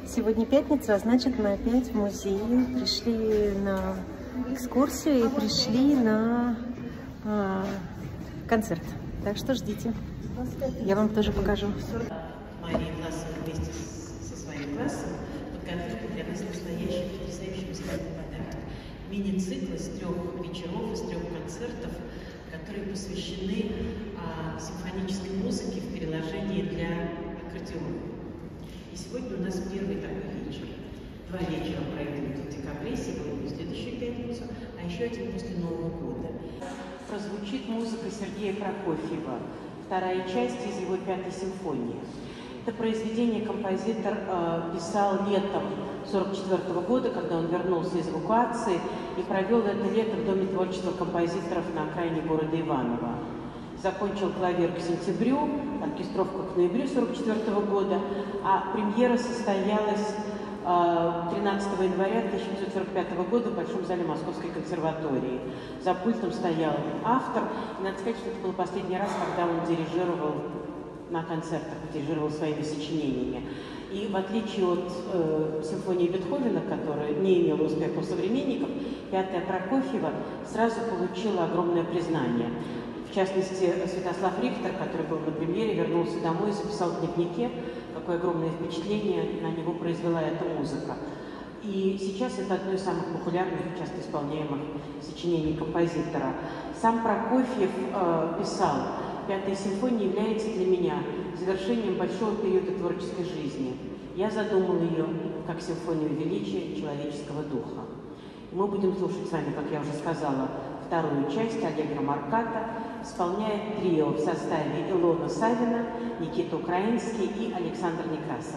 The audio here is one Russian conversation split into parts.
Сегодня пятница, а значит, мы опять в музей. Пришли на экскурсию и пришли на концерт. Так что ждите. Я вам тоже покажу. Мария Власова вместе со своим классом подготовила для нас настоящий потрясающий музыкальный подарок. Мини-цикл из 3 вечеров, из 3 концертов, которые посвящены симфонической музыке в переложении для аккордеона. И сегодня у нас первый такой вечер. 2 вечера пройдут в декабре, сегодня в следующую пятницу, а еще один после Нового года. Прозвучит музыка Сергея Прокофьева, вторая часть из его 5-й симфонии. Это произведение композитор писал летом 1944 года, когда он вернулся из эвакуации и провел это лето в Доме творчества композиторов на окраине города Иваново. Закончил клавир к сентябрю, оркестровка к ноябрю 1944 года, а премьера состоялась 13 января 1945 года в Большом зале Московской консерватории. За пультом стоял автор, и надо сказать, что это был последний раз, когда он дирижировал на концертах, дирижировал своими сочинениями. И в отличие от симфонии Бетховена, которая не имела успеха у современников, 5-я Прокофьева сразу получила огромное признание. В частности, Святослав Рихтер, который был на премьере, вернулся домой и записал в дневнике, какое огромное впечатление на него произвела эта музыка. И сейчас это одно из самых популярных и часто исполняемых сочинений композитора. Сам Прокофьев писал: «5-я симфония является для меня завершением большого периода творческой жизни. Я задумал ее как симфонию величия человеческого духа». И мы будем слушать с вами, как я уже сказала, вторую часть «Аллегро Марката». Исполняет трио в составе Илона Савина, Никита Украинский и Александр Некрасов.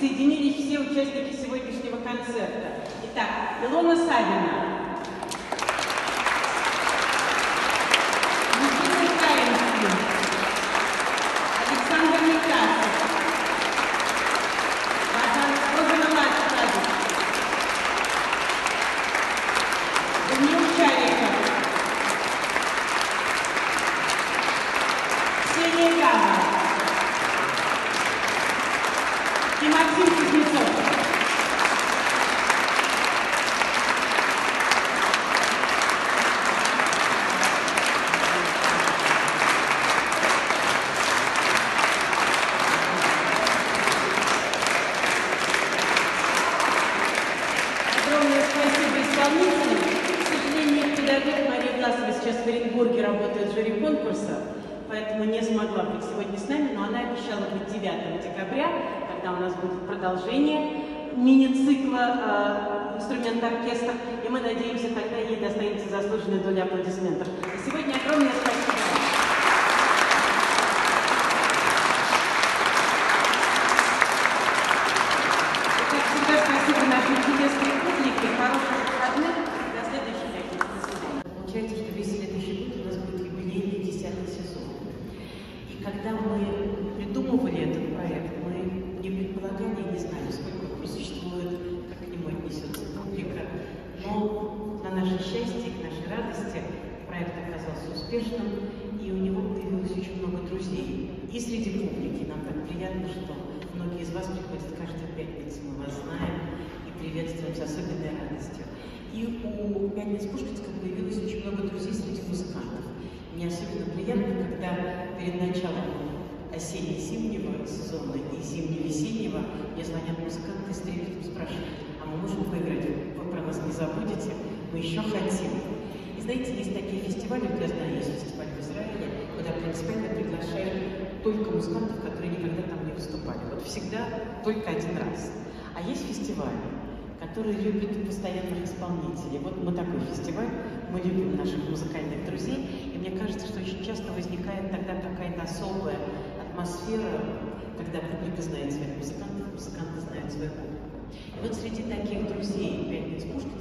присоединились все участники сегодняшнего концерта. Итак, Илона Савина. Александр Некрасов, Даниил Чариков, Ксения Гава и Максим Кузнецов. Спасибо исполнителям. К сожалению, педагог Мария Власова сейчас в Оренбурге работает в жюри конкурса, поэтому не смогла быть сегодня с нами, но она обещала быть 9 декабря, когда у нас будет продолжение мини-цикла «Инструмент-оркестр», и мы надеемся, тогда ей достанется заслуженная доля аплодисментов. И сегодня огромное спасибо. Спасибо нашей чудесной публике, хороших выходных, до следующей пятницы. До свидания. Получается, что весь следующий год у нас будет юбилейный 10-й сезон. И когда мы придумывали этот проект, мы не предполагали, не знали, сколько он существует, как к нему отнесется публика. Но на наше счастье, к нашей радости, проект оказался успешным, и у него появилось очень много друзей. И среди публики нам так приятно, что многие из вас приходят каждую пятницу, мы вас знаем и приветствуем с особенной радостью. И у «Пятницы Пушкинской» появилось очень много друзей среди музыкантов. Мне особенно приятно, когда перед началом осенне-зимнего сезона и зимне-весеннего мне звонят музыканты и с трепетом спрашивают: а мы можем поиграть? Вы про нас не забудете? Мы еще хотим. И знаете, есть такие фестивали, я знаю, есть фестиваль в Израиле, куда принципиально приглашают только музыкантов, которые никогда там не выступали. Вот всегда только один раз. А есть фестивали, которые любят постоянных исполнителей. Вот мы такой фестиваль, мы любим наших музыкальных друзей, и мне кажется, что очень часто возникает тогда какая-то особая атмосфера, когда публика знает своих музыкантов, музыканты знают своих публику. И вот среди таких друзей «Пятницы Пушкинской»